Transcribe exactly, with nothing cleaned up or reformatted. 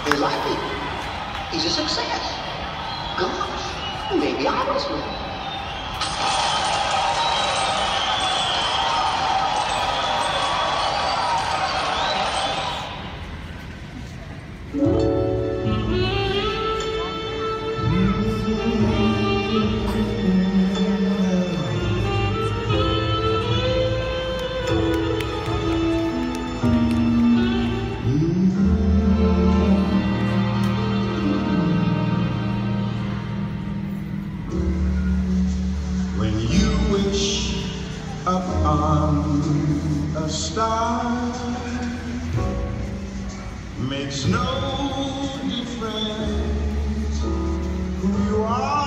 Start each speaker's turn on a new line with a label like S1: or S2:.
S1: They like him. He's a success. Gosh, maybe I was wrong.
S2: When you wish upon a star, makes no difference who you are.